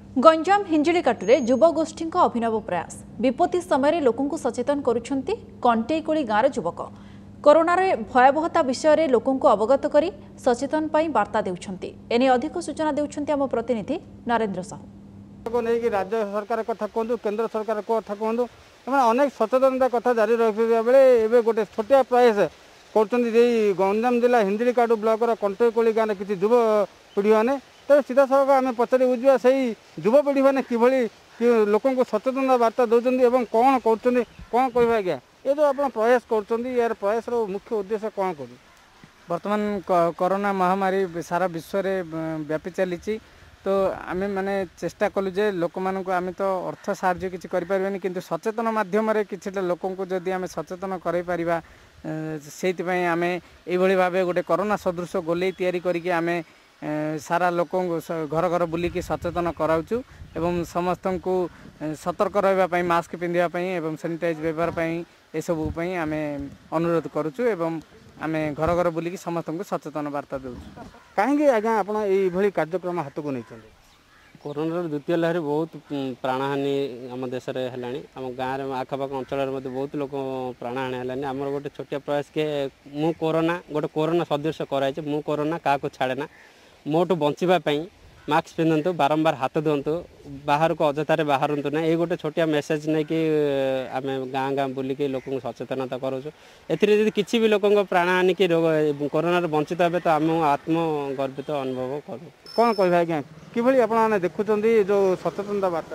गंजाम हिंजिकाटुरे युवगोष्ठी अभिनव प्रयास विपत्ति समय लोक सचेतन करुछंती कंटेईकोली गाँव युवक कोरोनार भयावहता विषय लोक अवगत कर सचेतन पाई वार्ता देउछंती। एने अधिक सूचना देउछंती आम प्रतिनिधि नरेंद्र साहू। नहीं राज्य सरकार कथा कहतु केन्द्र सरकार कथा कहतु अनेक सचेतनता कथा जारी रखा बेले गोटे छोटिया प्रयास कर गंजाम जिला हिंजिकाटु ब्लॉक कंटेईकोली गाँव किसी युव पीढ़ी मैंने तो सीधा सड़क आम पचारि बुझा से युवपीढ़ी मैंने किभली लोक सचेतनता वार्ता दौरान कौन कर कौन कह आज्ञा ये जो आप प्रयास कर यार प्रयास मुख्य उद्देश्य कौन कर वर्तमान कोरोना महामारी सारा विश्व में व्यापी चली तो आम माने चेष्टा कलु जे लोक मानक आम तो अर्थ साहाय्य किसी करें किंतु सचेतन माध्यम कि लोक जदि आम सचेतन कर से आम ये भाव गोटे कोरोना सदृश गोले तैयारी करके आम सारा लोक घर घर बुलिकी सचेतन कराऊँ एवं समस्त को सतर्क रहा मास्क पिंधापी एवं सैनिटाइज व्यवहार ये सब आम अनुरोध करुचु एवं आम घर घर बुलिकी समस्त को सचेतन वार्ता दूँ। कहीं आज्ञा आप कार्यक्रम हाथ को नहीं कोरोना द्वितीय लहर बहुत प्राणहानि आम देश में आम गाँव आखपाख अंचल बहुत लोक प्राणहानि है आम गोटे छोटिया प्रयास के मु कोरोना गोटे कोरोना सदृश कराई मु कोरोना क्या छाड़ेना मोटू बचापी मास्क पिंधतु बारंबार हाथ धुंतु बाहर को अजतार बाहरतु ना ये गोटे छोटिया मेसेज नहीं कि आम गाँ गाँ बुलिकी लोक सचेतनता करूँ एथि किसी भी लोक प्राणहानि कि रोग कोरोना बंचित हे तो आम आत्मगर्वित अनुभव करूँ। कौन कह आज्ञा किभली आपने देखुं जो सचेतनता वार्ता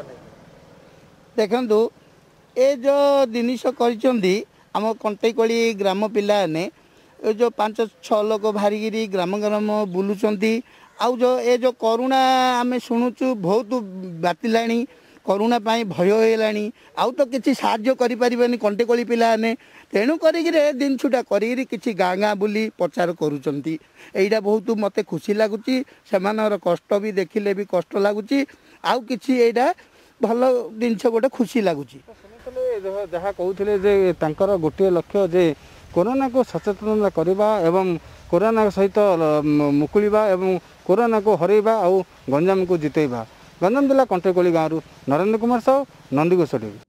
देखु ये जो जिनिस करम कंटेईकोली ग्राम पिला ने जो 5-6 लोक बाहरिकी ग्राम ग्राम बुलूंट आउ जो ये जो कोरोना आम शुणुचु बहुत बातिला कोरोना भय होलानी आउ तो किसी साहाय्य करें कंटेईकोली पिला ने तेणु दिन छुटा कि गाँ गाँ बुली प्रचार करुँचा बहुत मत खुशी लगुच से कष्ट भी देखिले भी कष्ट लगुच आउ कि भल जिनस गोटे खुशी लगुच जहाँ कहते गोटे लक्ष्य जे कोरोना को सचेतनता करवा एवं कोरोना सहित मुकुलिबा एवं कोरोना को हरइबा और गंजाम को जितेबा। गंजाम जिला कंटेईकोली गाँव नरेंद्र कुमार साहू नंदीघोष टीवी।